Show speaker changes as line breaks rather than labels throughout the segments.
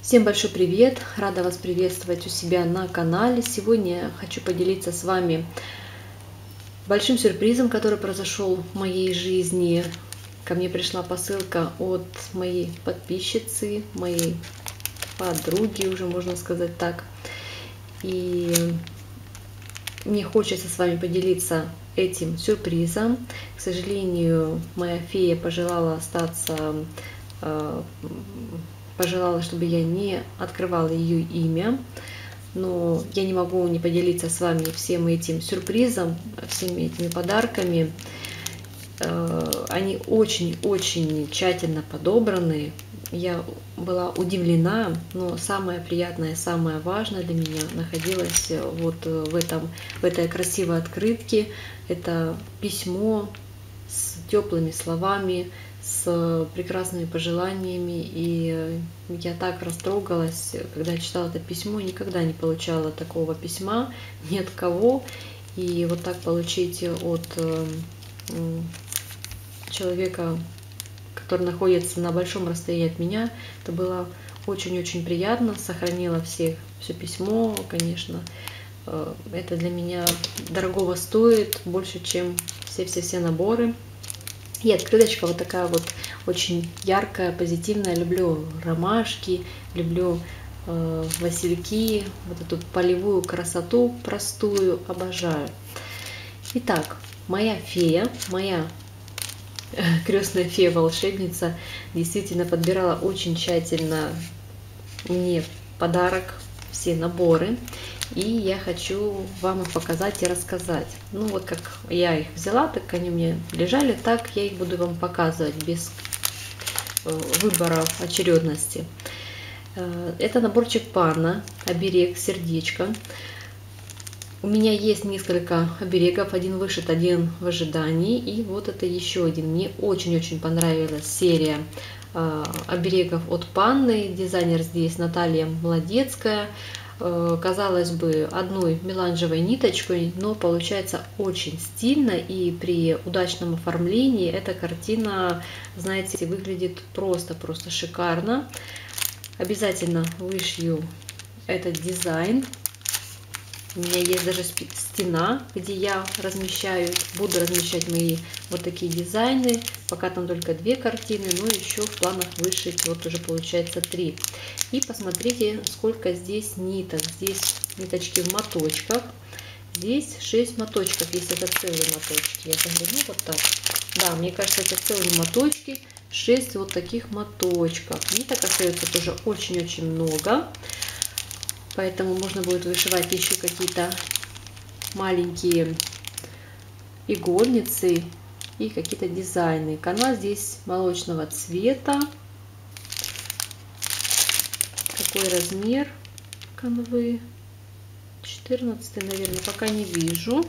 Всем большой привет! Рада вас приветствовать у себя на канале. Сегодня я хочу поделиться с вами большим сюрпризом, который произошел в моей жизни. Ко мне пришла посылка от моей подписчицы, моей подруги, уже можно сказать так. И мне хочется с вами поделиться этим сюрпризом. К сожалению, моя фея пожелала остаться, пожелала, чтобы я не открывала ее имя, но я не могу не поделиться с вами всем этим сюрпризом, всеми этими подарками. Они очень-очень тщательно подобраны. Я была удивлена, но самое приятное, самое важное для меня находилось вот в этой красивой открытке. Это письмо с теплыми словами, с прекрасными пожеланиями, и я так растрогалась, когда читала это письмо. Никогда не получала такого письма ни от кого, и вот так получить от человека, который находится на большом расстоянии от меня, это было очень-очень приятно. Сохранила все письмо, конечно, это для меня дорогого стоит, больше, чем все наборы. И открыточка вот такая вот очень яркая, позитивная. Люблю ромашки, люблю васильки, вот эту полевую красоту простую обожаю. Итак, моя фея, моя крестная фея-волшебница действительно подбирала очень тщательно мне подарок, все наборы. И я хочу вам их показать и рассказать. Ну вот как я их взяла, так они у меня лежали, так я их буду вам показывать без выбора очередности. Это наборчик Панна, оберег, сердечко. У меня есть несколько оберегов, один вышит, один в ожидании. И вот это еще один. Мне очень-очень понравилась серия оберегов от Панны. Дизайнер здесь Наталья Молодецкая. Казалось бы, одной меланжевой ниточкой, но получается очень стильно, и при удачном оформлении эта картина, знаете, выглядит просто шикарно. Обязательно вышью этот дизайн. У меня есть даже стена, где я буду размещать мои вот такие дизайны. Пока там только 2 картины, но еще в планах вышить вот уже получается 3. И посмотрите, сколько здесь ниток. Здесь ниточки в моточках. Здесь 6 моточков, если это целые моточки. Я загляну вот так. Да, мне кажется, это целые моточки. 6 вот таких моточков. Ниток остается тоже очень-очень много. Поэтому можно будет вышивать еще какие-то маленькие игольницы и какие-то дизайны. Канва здесь молочного цвета. Какой размер канвы? 14, наверное, пока не вижу.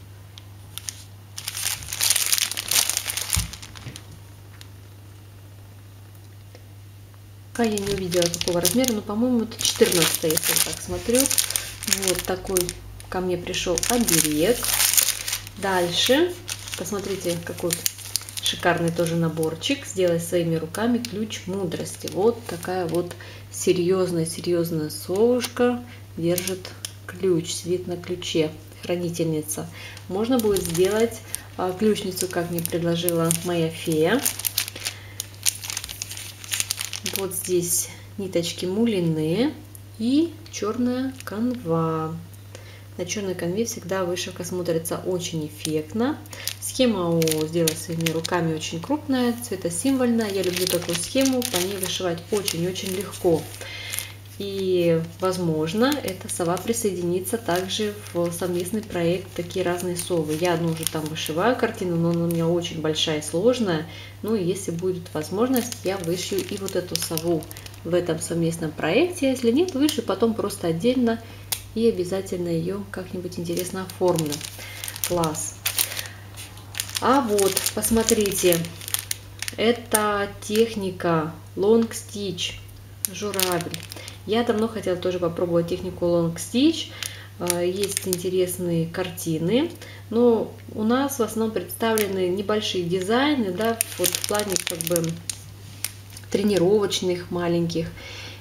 Я не увидела какого размера, но, по-моему, это 14, если я так смотрю. Вот такой ко мне пришел оберег. Дальше, посмотрите, какой шикарный тоже наборчик. Сделай своими руками ключ мудрости. Вот такая вот серьезная совушка держит ключ, сидит на ключе, хранительница. Можно будет сделать ключницу, как мне предложила моя фея. Вот здесь ниточки мулиные и черная канва. На черной канве всегда вышивка смотрится очень эффектно. Схема у «Сделай своими руками» очень крупная, цветосимвольная. Я люблю такую схему, по ней вышивать очень-очень легко. И, возможно, эта сова присоединится также в совместный проект «Такие разные совы». Я одну уже там вышиваю картину, но она у меня очень большая и сложная. Ну и если будет возможность, я вышью и вот эту сову в этом совместном проекте. Если нет, вышью потом просто отдельно и обязательно ее как-нибудь интересно оформлю. Класс! А вот, посмотрите, это техника Long Stitch, журавль. Я давно хотела тоже попробовать технику Long Stitch. Есть интересные картины, но у нас в основном представлены небольшие дизайны, да, вот в плане как бы тренировочных маленьких.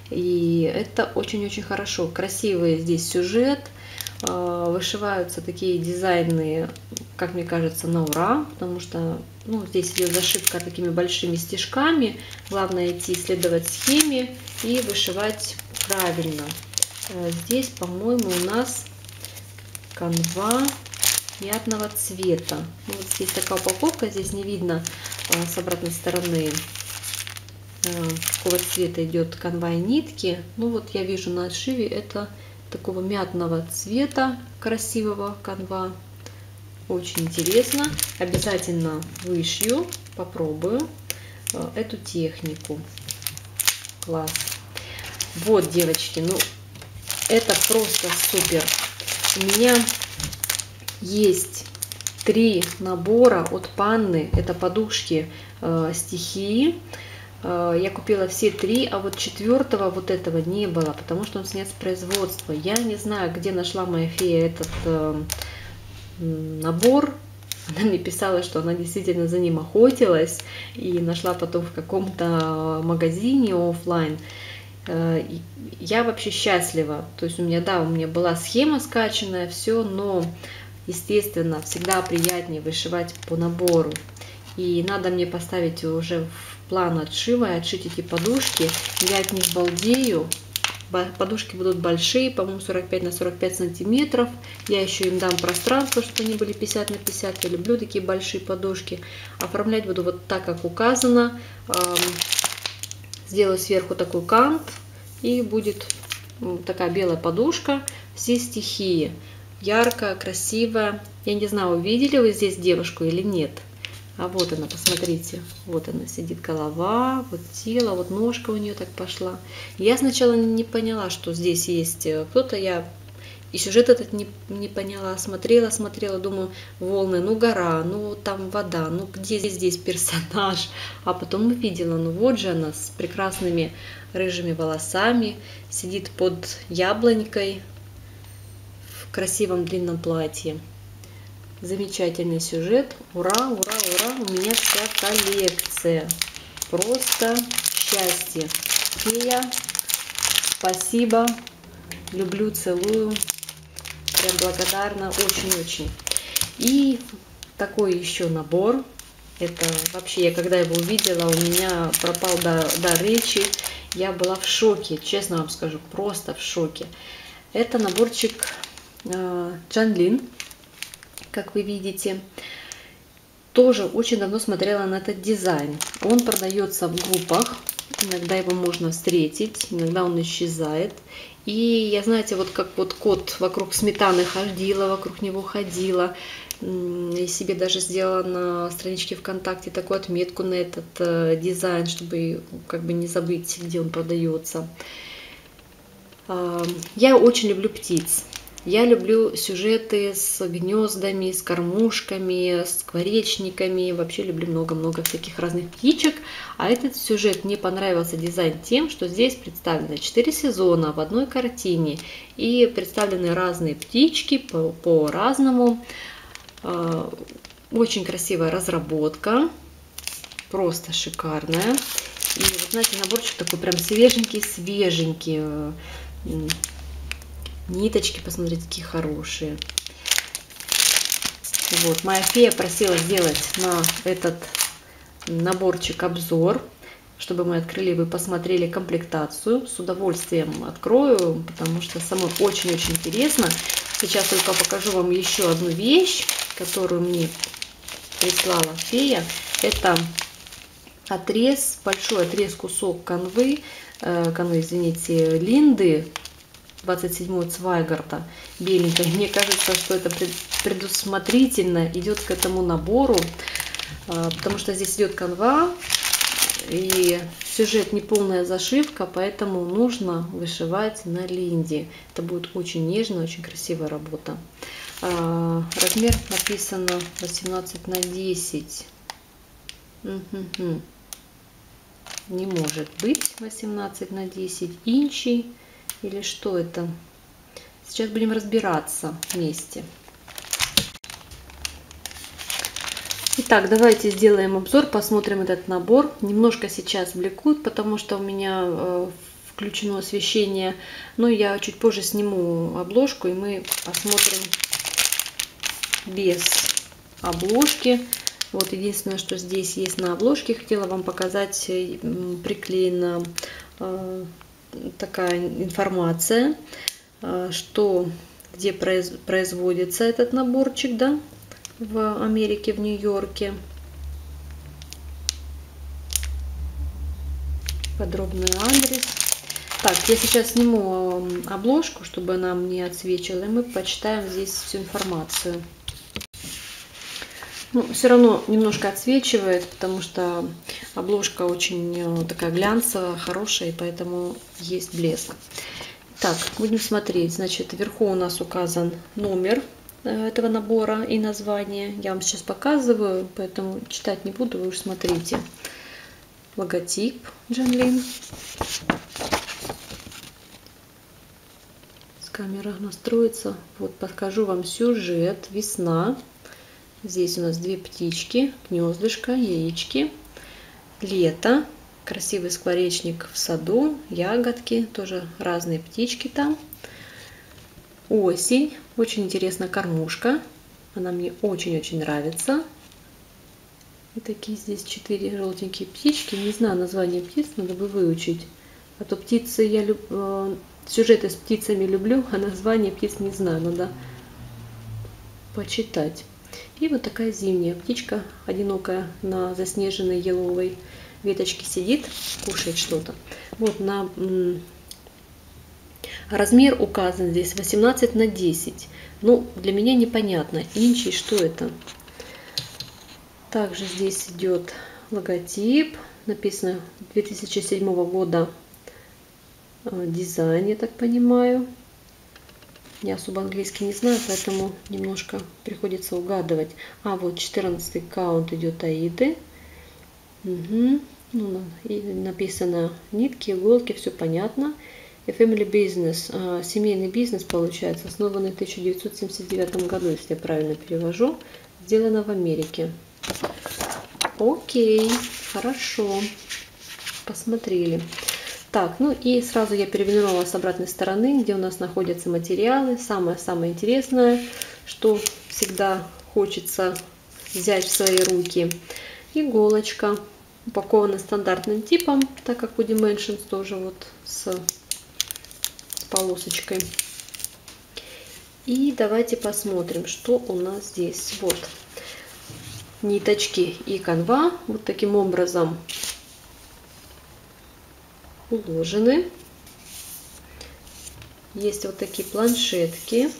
И это очень-очень хорошо. Красивый здесь сюжет. Вышиваются такие дизайны, как мне кажется, на ура, потому что здесь идет зашивка такими большими стежками. Главное идти следовать схеме и вышивать правильно. Здесь, по-моему, у нас канва мятного цвета. Вот здесь такая упаковка, здесь не видно с обратной стороны, какого цвета идет канва и нитки. Вот я вижу на отшиве это такого мятного цвета, красивого канва. Очень интересно. Обязательно вышью, попробую эту технику. Класс. Вот, девочки, это просто супер. У меня есть 3 набора от Панны. Это подушки стихии. Я купила все 3, а вот 4-го вот этого не было, потому что он снят с производства. Я не знаю, где нашла моя фея этот набор. Она мне писала, что она действительно за ним охотилась и нашла потом в каком-то магазине офлайн. Я вообще счастлива. То есть у меня была схема скачанная, все, но, естественно, всегда приятнее вышивать по набору. И надо мне поставить уже в план отшива и отшить эти подушки. Я от них балдею. Подушки будут большие, по-моему, 45 на 45 сантиметров. Я еще им дам пространство, чтобы они были 50 на 50. Я люблю такие большие подушки. Оформлять буду вот так, как указано. Сделаю сверху такой кант. И будет такая белая подушка. Все стихии. Яркая, красивая. Я не знаю, увидели вы здесь девушку или нет. А вот она, посмотрите, вот она сидит, голова, вот тело, вот ножка у нее так пошла. Я сначала не поняла, что здесь есть кто-то, я и сюжет этот не поняла, смотрела, думаю, волны, гора, там вода, где здесь персонаж? А потом увидела, вот же она с прекрасными рыжими волосами, сидит под яблонькой в красивом длинном платье. Замечательный сюжет. Ура, ура, ура. У меня вся коллекция. Просто счастье. Фея, спасибо. Люблю, целую. Прям благодарна. Очень-очень. И такой еще набор. Это вообще, я когда его увидела, у меня пропал дар речи. Я была в шоке. Честно вам скажу, просто в шоке. Это наборчик Джанлин. Как вы видите, тоже очень давно смотрела на этот дизайн. Он продается в группах, иногда его можно встретить, иногда он исчезает. И я, знаете, вот как вот кот вокруг сметаны ходила, вокруг него ходила. Я себе даже сделала на страничке ВКонтакте такую отметку на этот дизайн, чтобы как бы не забыть, где он продается. Я очень люблю птиц. Я люблю сюжеты с гнездами, с кормушками, с скворечниками. Вообще люблю много-много всяких разных птичек. А этот сюжет мне понравился дизайн тем, что здесь представлены 4 сезона в одной картине. И представлены разные птички по-разному. Очень красивая разработка. Просто шикарная. И вот, знаете, наборчик такой прям свеженький. Ниточки, посмотрите, какие хорошие. Вот, моя фея просила сделать на этот наборчик обзор, чтобы мы открыли, вы посмотрели комплектацию. С удовольствием открою, потому что самой очень-очень интересно. Сейчас только покажу вам еще одну вещь, которую мне прислала фея. Это отрез, большой отрез, кусок канвы, извините, Линды. 27 Цвайгарда, беленькая. Мне кажется, что это предусмотрительно идет к этому набору, потому что здесь идет канва и сюжет не полная зашивка, поэтому нужно вышивать на линде. Это будет очень нежная, очень красивая работа. Размер написано 18 на 10. Не может быть 18 на 10 инчей. Или что это? Сейчас будем разбираться вместе. Итак, давайте сделаем обзор, посмотрим этот набор. Немножко сейчас бликует, потому что у меня включено освещение. Но я чуть позже сниму обложку, и мы посмотрим без обложки. Вот единственное, что здесь есть на обложке, хотела вам показать, приклеена такая информация, что где производится этот наборчик, да, в Америке, в Нью-Йорке. Подробный адрес. Так, я сейчас сниму обложку, чтобы она мне отсвечивала, и мы почитаем здесь всю информацию. Ну, все равно немножко отсвечивает, потому что обложка очень такая глянцевая, хорошая, и поэтому есть блеск. Так, будем смотреть. Значит, вверху у нас указан номер этого набора и название. Я вам сейчас показываю, поэтому читать не буду, вы уж смотрите. Логотип Джанлин. С камеры настроится. Вот покажу вам сюжет. Весна. Здесь у нас две птички, гнездышко, яички. Лето. Красивый скворечник в саду. Ягодки. Тоже разные птички там. Осень. Очень интересная кормушка. Она мне очень-очень нравится. И такие здесь 4 желтенькие птички. Не знаю название птиц, надо бы выучить. А то птицы я сюжеты с птицами люблю, а название птиц не знаю. Надо почитать. И вот такая зимняя птичка, одинокая на заснеженной еловой веточке сидит, кушает что-то. Вот на размер указан здесь 18 на 10. Ну, для меня непонятно. Инчи, что это? Также здесь идет логотип, написано 2007 года дизайн, я так понимаю. Я особо английский не знаю, поэтому немножко приходится угадывать. А вот 14-й каунт идет Аиды. Угу. Ну, и написано нитки, иголки, все понятно. A family business, семейный бизнес получается, основанный в 1979 году, если я правильно перевожу. Сделано в Америке. Окей, хорошо, посмотрели. Так, ну и сразу я перевернула с обратной стороны, где у нас находятся материалы. Самое-самое интересное, что всегда хочется взять в свои руки. Иголочка, упакована стандартным типом, так как у Dimensions тоже вот с полосочкой. И давайте посмотрим, что у нас здесь. Вот. Ниточки и канва вот таким образом уложены. Есть вот такие планшетки.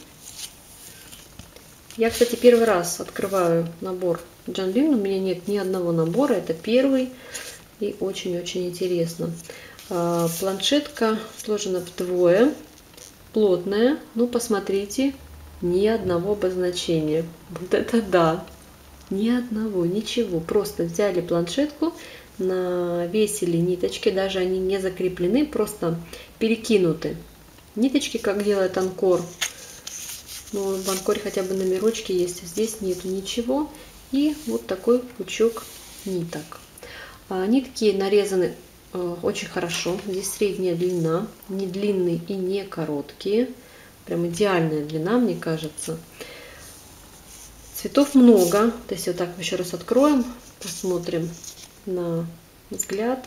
Я, кстати, первый раз открываю набор Джанлин. У меня нет ни одного набора. Это первый. И очень-очень интересно. Планшетка сложена вдвое. Плотная. Ну, посмотрите. Ни одного обозначения. Вот это да. Ни одного, ничего. Просто взяли планшетку, навесили ниточки, даже они не закреплены, просто перекинуты. Ниточки, как делает Анкор. Ну, в Анкоре хотя бы номерочки есть, а здесь нету ничего. И вот такой пучок ниток. Нитки нарезаны очень хорошо. Здесь средняя длина, не длинные и не короткие. Прям идеальная длина, мне кажется. Цветов много, то есть вот так еще раз откроем, посмотрим на взгляд.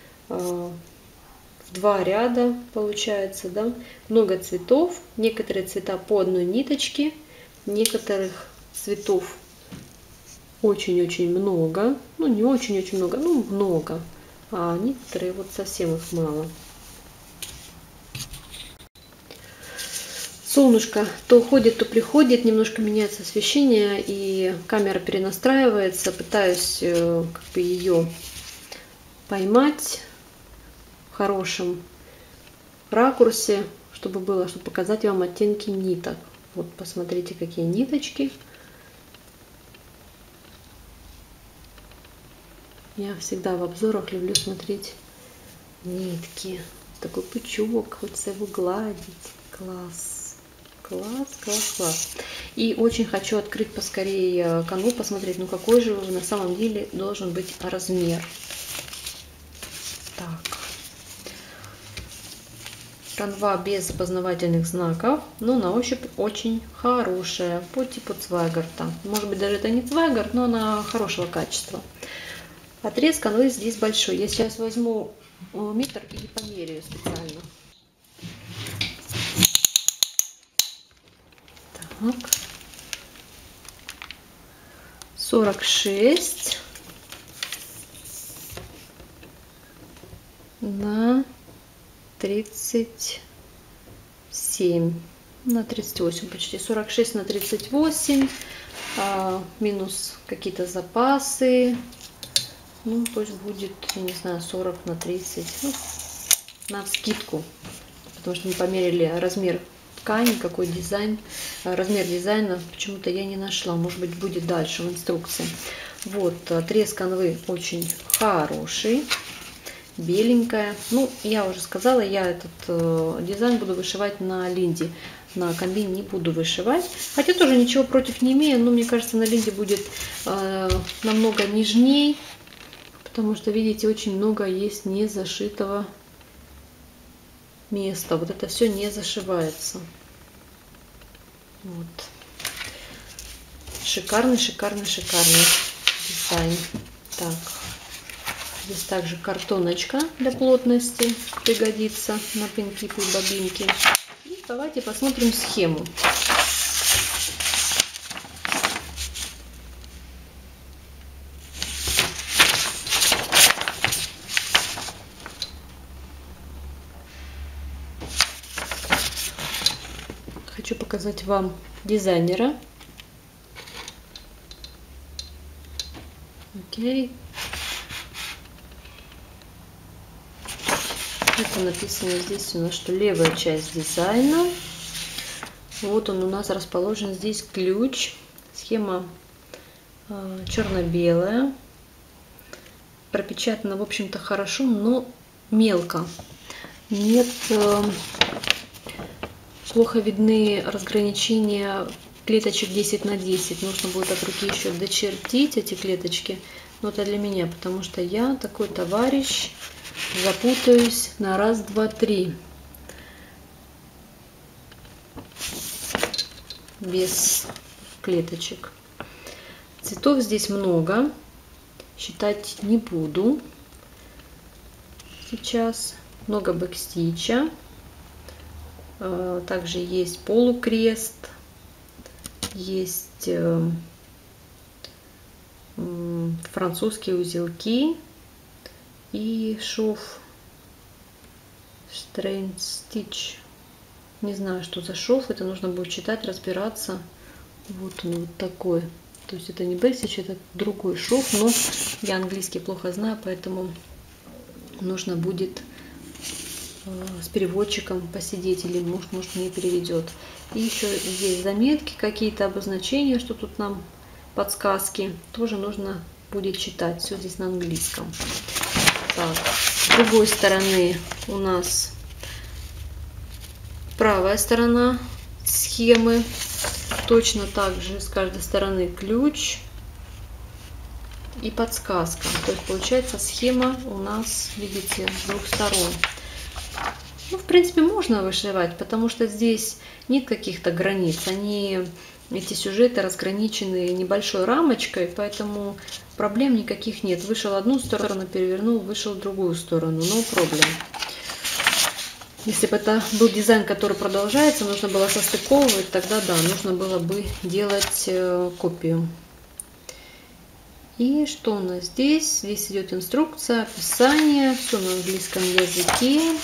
2 ряда получается, да, много цветов, некоторые цвета по одной ниточке, некоторых цветов очень-очень много, ну не очень-очень много, ну много, а некоторые вот совсем их мало. Солнышко то уходит, то приходит, немножко меняется освещение, и камера перенастраивается. Пытаюсь как бы ее поймать в хорошем ракурсе, чтобы было, чтобы показать вам оттенки ниток. Вот посмотрите, какие ниточки. Я всегда в обзорах люблю смотреть нитки. Такой пучок, хочется его гладить. Класс. Класс, класс, класс. И очень хочу открыть поскорее канву, посмотреть, ну какой же на самом деле должен быть размер. Так. Канва без опознавательных знаков, но на ощупь очень хорошая, по типу Цвайгарта. Может быть, даже это не Цвайгарт, но она хорошего качества. Отрез канвы здесь большой. Я сейчас возьму метр и померяю специально. Так. 46 на 37, на 38 почти, 46 на 38, минус какие-то запасы, ну пусть будет, я не знаю, 40 на 30, ну, на скидку, потому что мы померили размер ткани, какой дизайн, размер дизайна почему-то я не нашла, может быть будет дальше в инструкции. Вот, отрез канвы очень хороший. Беленькая. Ну, я уже сказала, я этот дизайн буду вышивать на линде. На канве не буду вышивать. Хотя тоже ничего против не имею, но мне кажется, на линде будет намного нежней. Потому что, видите, очень много есть не зашитого места. Вот это все не зашивается. Вот. Шикарный, шикарный, шикарный дизайн. Так. Здесь также картоночка для плотности пригодится на пинки и бобинки. И давайте посмотрим схему. Хочу показать вам дизайнера. Окей. Это написано здесь у нас, что левая часть дизайна. Вот он у нас расположен здесь ключ. Схема черно-белая. Пропечатана, в общем-то, хорошо, но мелко. Нет, плохо видны разграничения клеточек 10 на 10. Нужно будет от руки еще дочертить эти клеточки. Но это для меня, потому что я такой товарищ. Запутаюсь на раз, два, три. Без клеточек. Цветов здесь много. Считать не буду. Сейчас много бэкстича. Также есть полукрест. Есть французские узелки. И шов Strain Stitch. Не знаю, что за шов. Это нужно будет читать, разбираться. Вот он вот такой. То есть это не бэкстич, это другой шов. Но я английский плохо знаю, поэтому нужно будет с переводчиком посидеть. Или может мне переведет. И еще здесь заметки, какие-то обозначения, что тут нам подсказки. Тоже нужно будет читать. Все здесь на английском. Так, с другой стороны у нас правая сторона схемы. Точно так же с каждой стороны ключ и подсказка. То есть получается схема у нас, видите, с двух сторон. Ну, в принципе, можно вышивать, потому что здесь нет каких-то границ. Эти сюжеты разграничены небольшой рамочкой, поэтому проблем никаких нет. Вышел одну сторону, перевернул, вышел другую сторону. No problem. Если бы это был дизайн, который продолжается, нужно было состыковывать, тогда да, нужно было бы делать копию. И что у нас здесь? Здесь идет инструкция, описание, все на английском языке.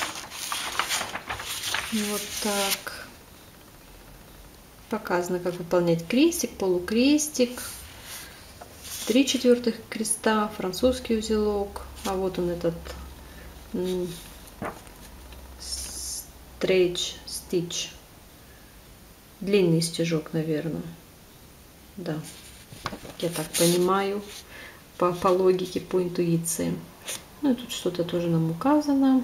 Вот так. Показано, как выполнять крестик, полукрестик, 3/4 креста, французский узелок. А вот он этот Stretch Stitch. Длинный стежок, наверное. Да, я так понимаю, по логике, по интуиции. Ну и тут что-то тоже нам указано.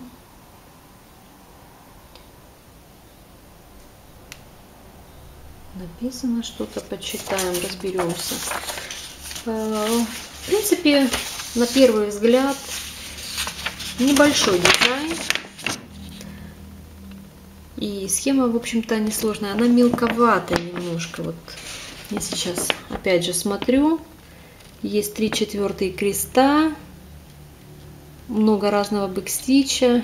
Написано что-то, почитаем, разберемся. В принципе, на первый взгляд, небольшой дизайн. И схема, в общем-то, несложная. Она мелковатая немножко. Вот я сейчас опять же смотрю. Есть 3/4 креста. Много разного бэкстича.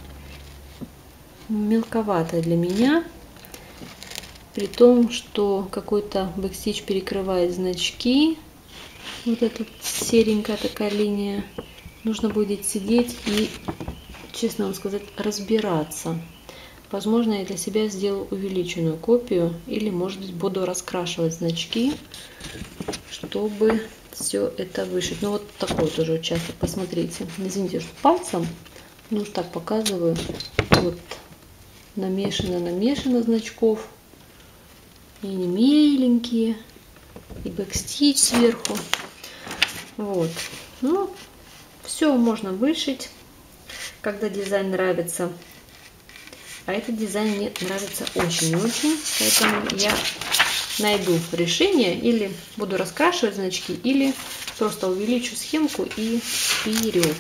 Мелковатая для меня. При том, что какой-то бэкстич перекрывает значки. Вот эта серенькая такая линия. Нужно будет сидеть и, честно вам сказать, разбираться. Возможно, я для себя сделаю увеличенную копию. Или, может быть, буду раскрашивать значки, чтобы все это вышить. Ну, вот такой тоже участок. Посмотрите. Извините, что пальцем. Ну, уж так показываю. Вот намешано значков. И они меленькие. И бэкстич сверху. Вот. Ну, все можно вышить, когда дизайн нравится. А этот дизайн мне нравится очень-очень. Поэтому я найду решение. Или буду раскрашивать значки, или просто увеличу схемку и вперед.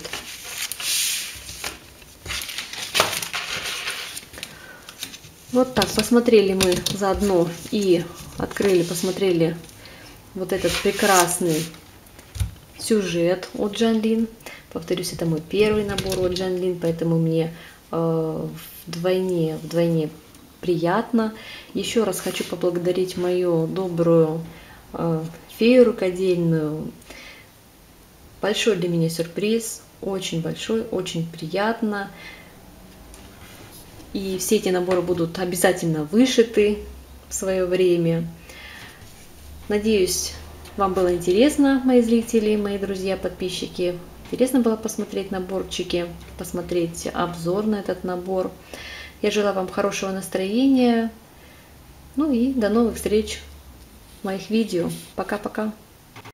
Вот так, посмотрели мы заодно и открыли, посмотрели вот этот прекрасный сюжет от Джанлин. Повторюсь, это мой первый набор от Джанлин, поэтому мне вдвойне приятно. Еще раз хочу поблагодарить мою добрую фею рукодельную. Большой для меня сюрприз, очень большой, очень приятно. И все эти наборы будут обязательно вышиты в свое время. Надеюсь, вам было интересно, мои зрители, мои друзья, подписчики. Интересно было посмотреть наборчики, посмотреть обзор на этот набор. Я желаю вам хорошего настроения. Ну и до новых встреч в моих видео. Пока-пока.